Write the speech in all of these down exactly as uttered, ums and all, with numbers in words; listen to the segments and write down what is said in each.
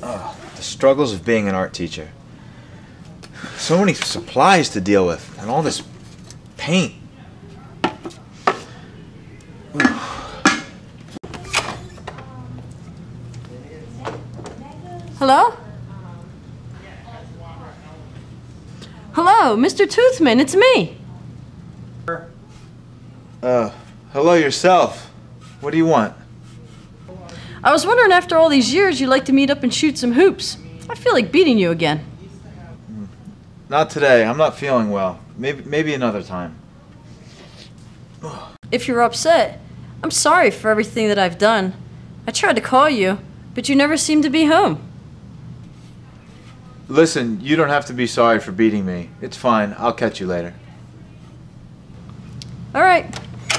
Oh, the struggles of being an art teacher. So many supplies to deal with, and all this paint. Hello? Hello, Mister Toothman, it's me. Uh, hello yourself. What do you want? I was wondering, after all these years, you'd like to meet up and shoot some hoops. I feel like beating you again. Not today. I'm not feeling well. Maybe, maybe another time. If you're upset, I'm sorry for everything that I've done. I tried to call you, but you never seemed to be home. Listen, you don't have to be sorry for beating me. It's fine. I'll catch you later. All right.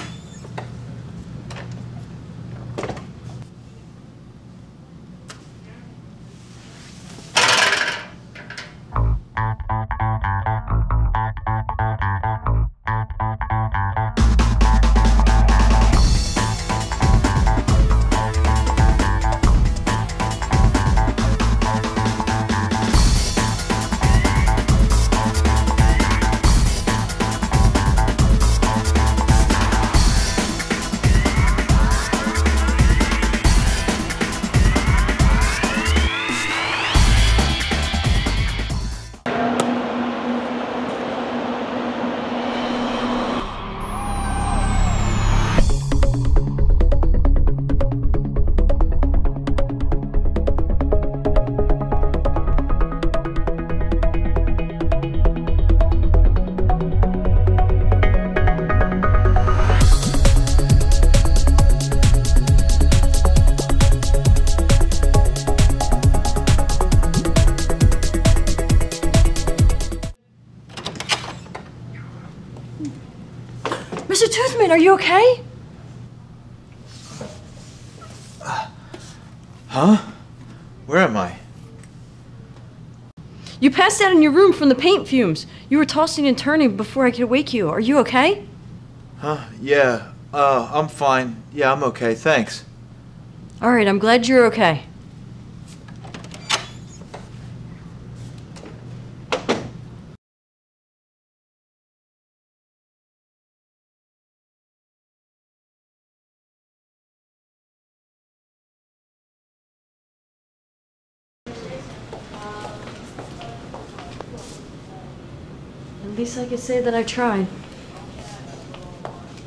Mister Toothman, are you okay? Huh? Where am I? You passed out in your room from the paint fumes. You were tossing and turning before I could wake you. Are you okay? Huh? Yeah. Uh, I'm fine. Yeah, I'm okay. Thanks. All right, I'm glad you're okay. At least I could say that I tried.